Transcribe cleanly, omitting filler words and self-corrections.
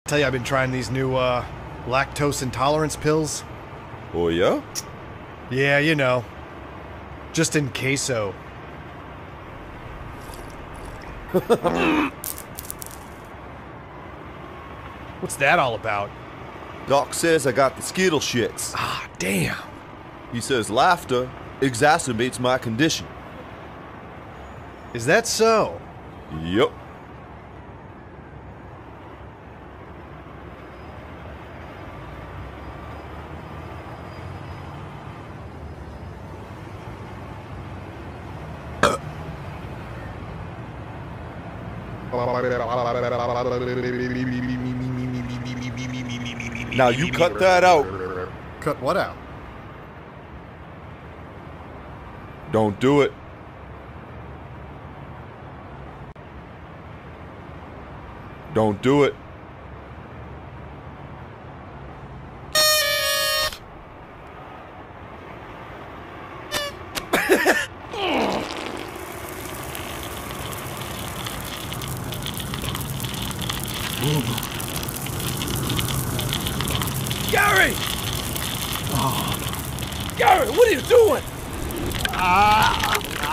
Tell you, I've been trying these new, lactose intolerance pills. Oh, yeah? Yeah, you know. Just in queso. What's that all about? Doc says I got the Skittles shits. Ah, damn. He says laughter exacerbates my condition. Is that so? Yup. Now you cut that out. Cut what out? Don't do it. Don't do it. Gary! Oh. Gary, what are you doing?